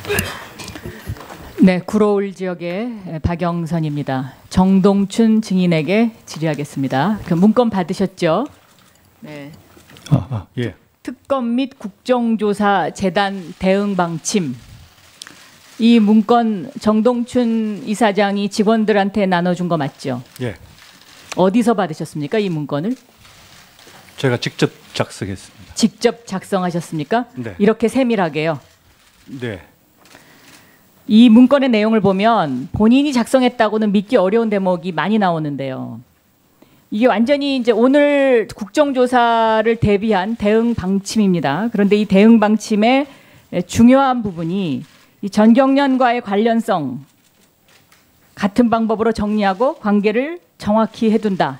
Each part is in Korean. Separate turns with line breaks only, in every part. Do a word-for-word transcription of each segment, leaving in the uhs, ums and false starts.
네, 구로울 지역의 박영선입니다. 정동춘 증인에게 질의하겠습니다. 그 문건 받으셨죠? 네.
아, 아, 예.
특검 및 국정조사 재단 대응 방침. 이 문건 정동춘 이사장이 직원들한테 나눠준 거 맞죠?
예.
어디서 받으셨습니까? 이 문건을?
제가 직접 작성했습니다.
직접 작성하셨습니까?
네.
이렇게 세밀하게요?
네.
이 문건의 내용을 보면 본인이 작성했다고는 믿기 어려운 대목이 많이 나오는데요. 이게 완전히 이제 오늘 국정조사를 대비한 대응 방침입니다. 그런데 이 대응 방침의 중요한 부분이 이 전경련과의 관련성, 같은 방법으로 정리하고 관계를 정확히 해둔다.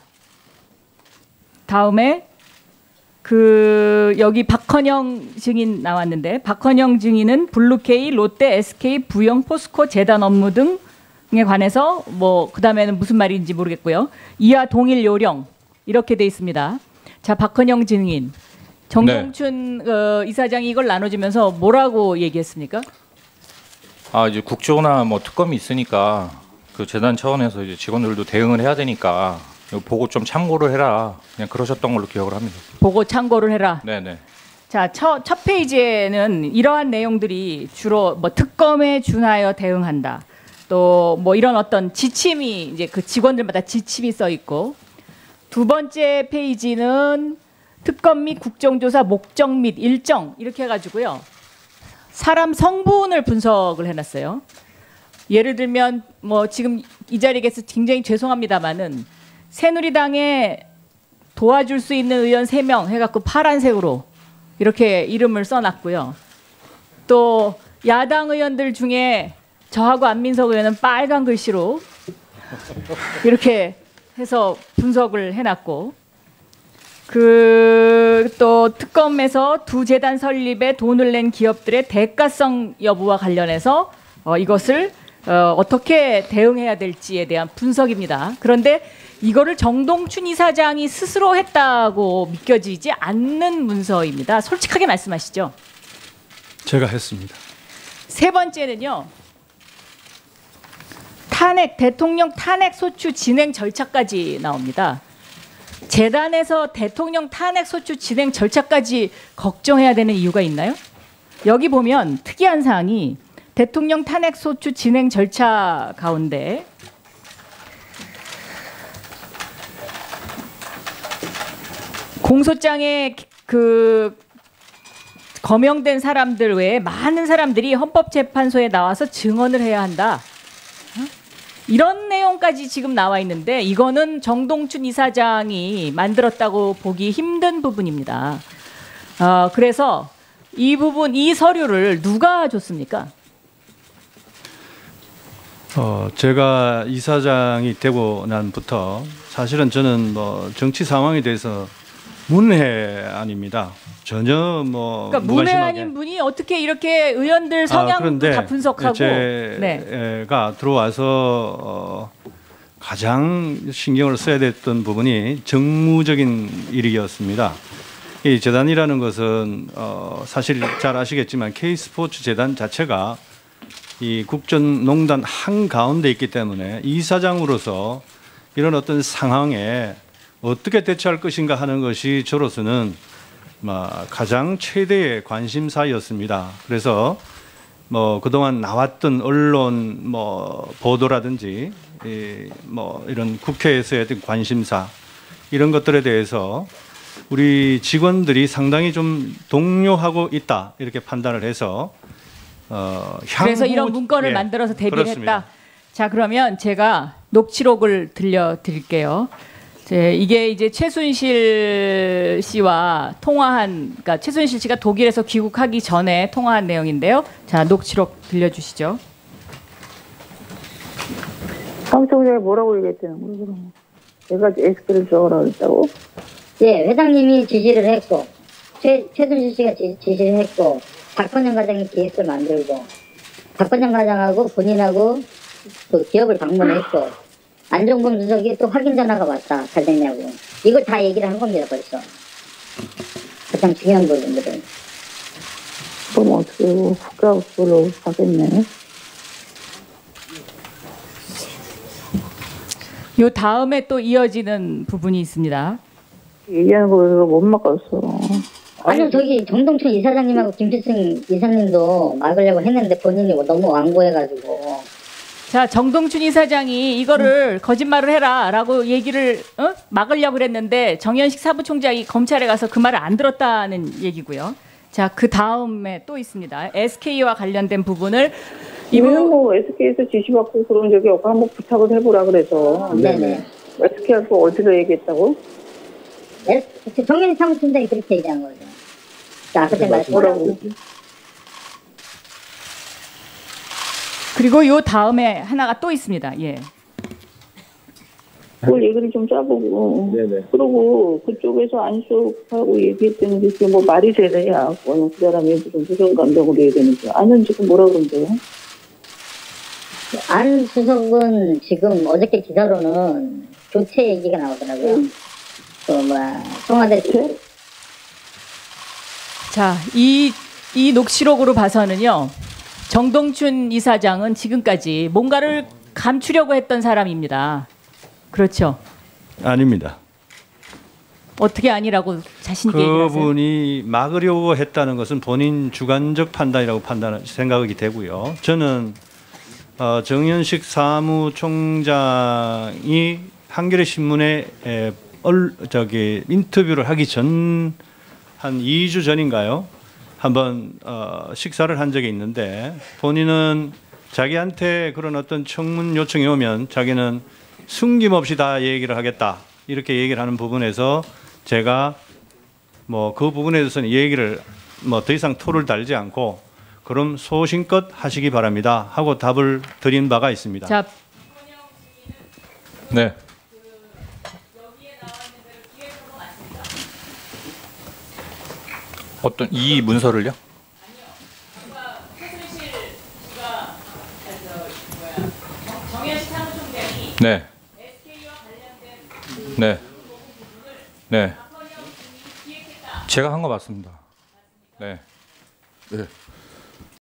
다음에 그 여기 박헌영 증인 나왔는데 박헌영 증인은 블루케이, 롯데, 에스케이, 부영, 포스코 재단 업무 등에 관해서 뭐 그다음에는 무슨 말인지 모르겠고요. 이하 동일 요령 이렇게 돼 있습니다. 자, 박헌영 증인, 정동춘 네. 어, 이사장이 이걸 나눠주면서 뭐라고 얘기했습니까?
아, 이제 국조나 뭐 특검이 있으니까 그 재단 차원에서 이제 직원들도 대응을 해야 되니까 이거 보고 좀 참고를 해라. 그냥 그러셨던 걸로 기억을 합니다.
보고 참고를 해라.
네네.
자, 첫, 첫 페이지에는 이러한 내용들이 주로 뭐 특검에 준하여 대응한다. 또 뭐 이런 어떤 지침이 이제 그 직원들마다 지침이 써 있고, 두 번째 페이지는 특검 및 국정조사 목적 및 일정 이렇게 해가지고요. 사람 성분을 분석을 해놨어요. 예를 들면 뭐 지금 이 자리에 계서 굉장히 죄송합니다만은 새누리당에 도와줄 수 있는 의원 세 명 해갖고 파란색으로 이렇게 이름을 써놨고요. 또 야당 의원들 중에 저하고 안민석 의원은 빨간 글씨로 이렇게 해서 분석을 해놨고, 그 또 특검에서 두 재단 설립에 돈을 낸 기업들의 대가성 여부와 관련해서 어, 이것을 어, 어떻게 대응해야 될지에 대한 분석입니다. 그런데 이거를 정동춘 이사장이 스스로 했다고 믿겨지지 않는 문서입니다. 솔직하게 말씀하시죠.
제가 했습니다.
세 번째는요. 탄핵, 대통령 탄핵 소추 진행 절차까지 나옵니다. 재단에서 대통령 탄핵 소추 진행 절차까지 걱정해야 되는 이유가 있나요? 여기 보면 특이한 사항이 대통령 탄핵 소추 진행 절차 가운데 공소장에 그 거명된 사람들 외에 많은 사람들이 헌법재판소에 나와서 증언을 해야 한다. 이런 내용까지 지금 나와 있는데 이거는 정동춘 이사장이 만들었다고 보기 힘든 부분입니다. 어, 그래서 이 부분, 이 서류를 누가 줬습니까?
어, 제가 이사장이 되고 난부터 사실은 저는 뭐 정치 상황에 대해서 문외한입니다. 전혀 뭐
그러니까 문외한인 분이 어떻게 이렇게 의원들 성향도 아, 다 분석하고
제가 네. 들어와서 어, 가장 신경을 써야 됐던 부분이 정무적인 일이었습니다. 이 재단이라는 것은 어, 사실 잘 아시겠지만 K스포츠 재단 자체가 이 국정농단 한가운데 있기 때문에 이사장으로서 이런 어떤 상황에 어떻게 대처할 것인가 하는 것이 저로서는 가장 최대의 관심사였습니다. 그래서 뭐 그동안 나왔던 언론 뭐 보도라든지 뭐 이런 국회에서의 어떤 관심사 이런 것들에 대해서 우리 직원들이 상당히 좀 동요하고 있다 이렇게 판단을 해서 어, 향후,
그래서 이런 문건을 예, 만들어서 대비를 그렇습니다. 했다. 자, 그러면 제가 녹취록을 들려드릴게요. 이게 이제 최순실 씨와 통화한, 그러니까 최순실 씨가 독일에서 귀국하기 전에 통화한 내용인데요. 자, 녹취록 들려주시죠.
사무총장이 뭐라고 얘기했다는 거예요, 그럼? 내가 에스크를 줘라 그랬다고?
예, 회장님이 지시를 했고, 최, 최순실 씨가 지, 지시를 했고, 박헌영 과장이 기획서를 만들고, 박헌영 과장하고 본인하고 그 기업을 방문했고, 안종범 주석이 또 확인 전화가 왔다. 잘 됐냐고. 이걸 다 얘기를 한 겁니다, 벌써. 가장 중요한 부분들은.
그럼 어떻게 국가 그걸로 가겠네.
요 다음에 또 이어지는 부분이 있습니다.
얘기하는 거 못 막았어.
아니 저기 정동춘 이사장님하고 김필승 이사님도 막으려고 했는데 본인이 너무 완고해가지고.
자, 정동춘 이사장이 이거를 거짓말을 해라라고 얘기를 어? 막으려고 그랬는데 정현식 사부총장이 검찰에 가서 그 말을 안 들었다는 얘기고요. 자, 그 다음에 또 있습니다. 에스케이와 관련된 부분을
이분은 뭐 에스케이에서 지시받고 그런 적이 없고 한번 부탁을 해보라 그래서.
네네.
에스케이하고 어디서 얘기했다고?
정현식 사부총장이 그렇게 얘기한 거죠. 자, 그때 말씀하라고.
그리고 요 다음에 하나가 또 있습니다. 예.
그걸 얘기를 좀 짜보고. 네네. 그러고 그쪽에서 안수하고 얘기했다는 게 그게 뭐 말이 되느냐. 그 사람이 무슨 무슨 감정으로 얘기했는지. 아는 지금 뭐라 그런데요?
안 수석은 지금 어저께 기사로는 교체 얘기가 나오더라고요. 음. 그 뭐야 청와대 교체?
자, 이, 이 녹취록으로 봐서는요. 정동춘 이사장은 지금까지 뭔가를 감추려고 했던 사람입니다. 그렇죠?
아닙니다.
어떻게 아니라고 자신 있게 얘기하세요?
그분이 막으려고 했다는 것은 본인 주관적 판단이라고 판단 생각이 되고요. 저는 어, 정현식 사무총장이 한겨레 신문에 에, 얼, 저기 인터뷰를 하기 전 한 이 주 전인가요? 한번 어, 식사를 한 적이 있는데 본인은 자기한테 그런 어떤 청문 요청이 오면 자기는 숨김없이 다 얘기를 하겠다 이렇게 얘기를 하는 부분에서 제가 뭐 그 부분에 대해서는 얘기를 뭐 더 이상 토를 달지 않고 그럼 소신껏 하시기 바랍니다 하고 답을 드린 바가 있습니다.
자,
네. 어떤 이 문서를요? 네. 네. 네. 제가 한 거 맞습니다. 네.
네.